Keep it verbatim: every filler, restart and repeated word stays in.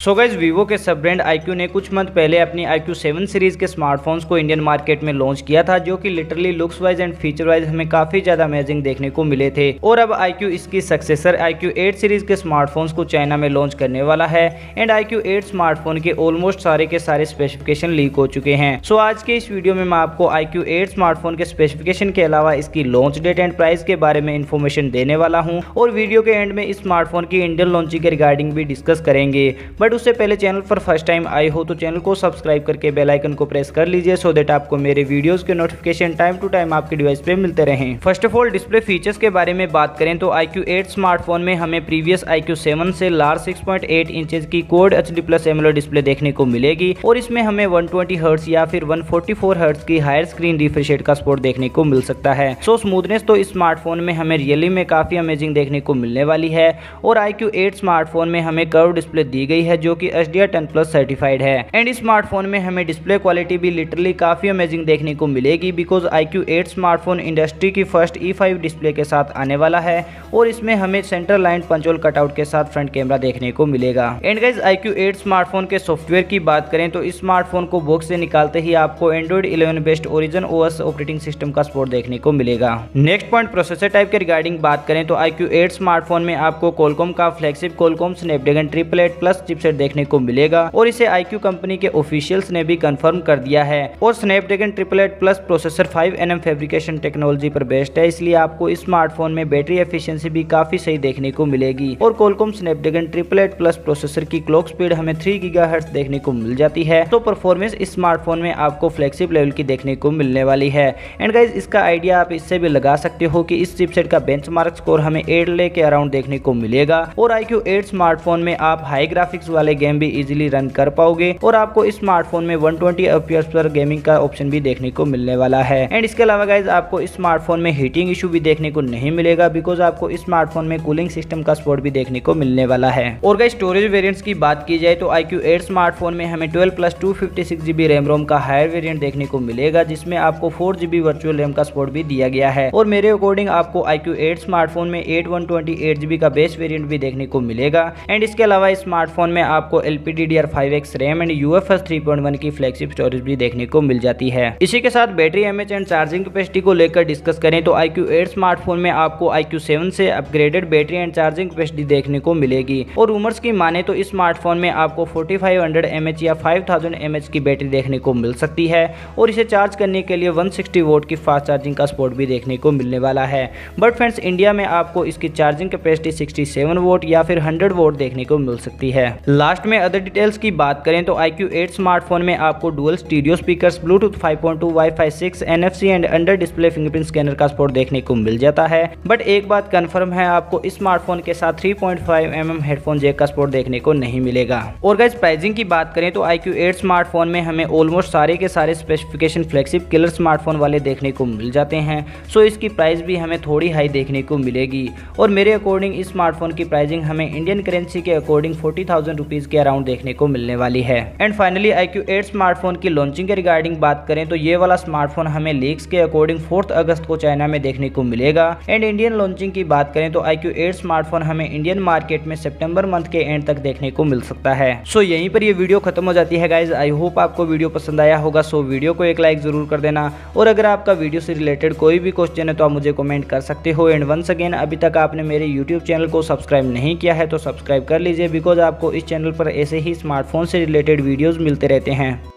So guys, Vivo के सब brand IQ ने कुछ मंथ पहले अपनी आईक्यू सेवन सीरीज के स्मार्टफोन्स को इंडियन मार्केट में लॉन्च किया था, जो कि literally looks wise and feature wise हमें काफी ज्यादा अमेजिंग देखने को मिले थे। और अब आईक्यू इसकी सक्सेसर आईक्यू एट सीरीज के स्मार्टफोन्स को चाइना में लॉन्च करने वाला है एंड आईक्यू एट स्मार्टफोन के ऑलमोस्ट सारे के सारे स्पेसिफिकेशन लीक हो चुके हैं। सो आज के इस वीडियो में मैं आपको आईक्यू एट स्मार्टफोन के स्पेसिफिकेशन के अलावा इसकी लॉन्च डेट एंड प्राइस के बारे में इन्फॉर्मेशन देने वाला हूँ और वीडियो के एंड में इस स्मार्टफोन की इंडियन लॉन्चिंग के रिगार्डिंग भी डिस्कस करेंगे। बट उससे पहले चैनल पर फर्स्ट टाइम आए हो तो चैनल को सब्सक्राइब करके बेल आइकन को प्रेस कर लीजिए सो दैट आपको मेरे वीडियोस के नोटिफिकेशन टाइम टू टाइम आपके डिवाइस पे मिलते रहें। First of all display features के बारे में बात करें तो आईक्यू एट स्मार्टफोन में हमें प्रीवियस आईक्यू सेवन से large six point eight inches की quad HD plus AMOLED display देखने को मिलेगी और इसमें हमें वन ट्वेंटी हर्ट्ज या फिर वन फोर्टी फोर हर्ट्ज की हायर स्क्रीन रिफ्रेश रेट का सपोर्ट देखने को मिल सकता है। सो स्मूथनेस तो इस स्मार्टफोन में हमें रियली में काफी अमेजिंग देखने को मिलने वाली है और आईक्यू एट स्मार्टफोन में हमें कर्व डिस्प्ले दी गई है जो कि H D R ten plus certified है एंड इस स्मार्टफोन में हमें डिस्प्ले क्वालिटी भी लिटरली काफी अमेजिंग देखने को मिलेगी because iQOO eight smartphone industry की फर्स्ट ई फाइव डिस्प्ले के साथ आने वाला है और इसमें हमें centre line punch hole cutout के साथ फ्रंट कैमरा देखने को मिलेगा। And guys, iQOO eight smartphone के सॉफ्टवेयर की बात करें तो इस स्मार्टफोन को बॉक्स से निकालते ही आपको Android eleven based Origin OS operating system का सपोर्ट देखने को मिलेगा। नेक्स्ट पॉइंट प्रोसेसर टाइप के रिगार्डिंग बात करें तो आईक्यू एट स्मार्टफोन में आपको क्वालकॉम का flagship Qualcomm Snapdragon triple eight plus chipset देखने को मिलेगा और इसे आईक्यू कंपनी के ऑफिशियल्स ने भी कंफर्म कर दिया है और Snapdragon triple eight plus processor five N M fabrication technology पर बेस्ड है, इसलिए आपको इस स्मार्टफोन में बैटरी एफिशिएंसी भी काफी सही देखने को मिलेगी और Qualcomm Snapdragon triple eight plus processor की क्लॉक स्पीड हमें थ्री गीगाहर्ट्ज देखने को मिल जाती है, तो परफॉर्मेंस इस स्मार्टफोन में आपको फ्लैगशिप लेवल की देखने को मिलने वाली है। एंड गाइस, इसका आइडिया आप इससे भी लगा सकते हो कि इस चिपसेट का बेंचमार्क स्कोर हमें एट ले के अराउंड देखने को मिलेगा और आईक्यू एट स्मार्टफोन में आप हाई ग्राफिक्स वाले गेम भी इजीली रन कर पाओगे और आपको इस स्मार्टफोन में वन ट्वेंटी एफपीएस पर गेमिंग का ऑप्शन भी देखने को मिलने वाला है। एंड इसके अलावा गाइज, आपको इस स्मार्टफोन में हीटिंग इशू भी देखने को नहीं मिलेगा बिकॉज आपको इस स्मार्टफोन में कूलिंग सिस्टम का सपोर्ट भी देखने को मिलने वाला है। और गाइज, स्टोरेज वेरिएंट्स की बात की जाए तो आईक्यू एट स्मार्टफोन में हमें twelve plus two fifty six GB RAM ROM का हायर वेरिएंट देखने को मिलेगा जिसमें आपको फोर जीबी वर्चुअल रैम का सपोर्ट भी दिया गया है और मेरे अकॉर्डिंग आपको आईक्यू एट स्मार्टफोन में eight one twenty eight GB का बेस वेरिएंट भी देखने को मिलेगा। एंड इसके अलावा इस स्मार्टफोन में आपको L P D D R five X RAM and U F S three point one की फ्लैगशिप स्टोरेज भी देखने को मिल जाती है। इसी के साथ battery mAh and charging capacity को लेकर डिस्कस करें तो आईक्यू एट स्मार्टफोन में आपको आईक्यू सेवन से upgraded battery and charging capacity देखने को मिलेगी और रूमर्स की माने तो इस स्मार्टफोन में आपको फोर्टी फाइव हंड्रेड एमएच या फाइव थाउजेंड एमएच की बैटरी देखने को मिल सकती है और इसे चार्ज करने के लिए वन सिक्सटी वोल्ट की फास्ट चार्जिंग का सपोर्ट भी देखने को मिलने वाला है। बट फ्रेंड्स, इंडिया में आपको इसकी charging capacity sixty seven volt या फिर हंड्रेड वोल्ट देखने को मिल सकती है। लास्ट में अदर डिटेल्स की बात करें तो आईक्यू एट स्मार्टफोन में आपको dual stereo speakers, Bluetooth five point two, wifi six, NFC and under display fingerprint scanner का सपोर्ट देखने को मिल जाता है। बट एक बात कंफर्म है, आपको इस स्मार्टफोन के साथ three point five M M headphone jack का सपोर्ट देखने को नहीं मिलेगा। और गाइस, प्राइसिंग की बात करें तो आईक्यू एट स्मार्टफोन में हमें ऑलमोस्ट सारे के सारे स्पेसिफिकेशन फ्लैगशिप किलर स्मार्टफोन वाले देखने को मिल जाते हैं, सो इसकी प्राइस भी हमें थोड़ी हाई देखने को मिलेगी और मेरे अकॉर्डिंग इस स्मार्टफोन की प्राइसिंग हमें इंडियन करेंसी के अकॉर्डिंग फोर्टी थाउजेंड रुपीज के अराउंड देखने को मिलने वाली है। And finally, iQOO eight smartphone की लॉन्चिंग के रिगार्डिंग बात करें तो ये वाला स्मार्टफोन हमें लीक्स के अकॉर्डिंग फोर्थ अगस्त को चाइना में देखने को मिलेगा। एंड इंडियन लॉन्चिंग की बात करें तो आईक्यू एट स्मार्टफोन हमें इंडियन मार्केट में सितंबर मंथ के एंड तक देखने को मिल सकता है। सो so, यहीं पर ये वीडियो खत्म हो जाती है गाइज। आई होप आपको वीडियो पसंद आया होगा, सो so, वीडियो को एक लाइक जरूर कर देना और अगर आपका वीडियो से रिलेटेड कोई भी क्वेश्चन है तो आप मुझे कमेंट कर सकते हो। एंड वंस अगेन, अभी तक आपने मेरे यूट्यूब चैनल को सब्सक्राइब नहीं किया है तो सब्सक्राइब कर लीजिए बिकॉज आपको इस चैनल पर ऐसे ही स्मार्टफोन से रिलेटेड वीडियोस मिलते रहते हैं।